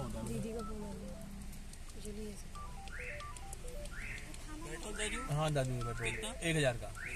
होता है। दीदी का फोन आ गया। चलिए पेट्रोल दे दूं? हाँ दादी पेट्रोल 1000 का।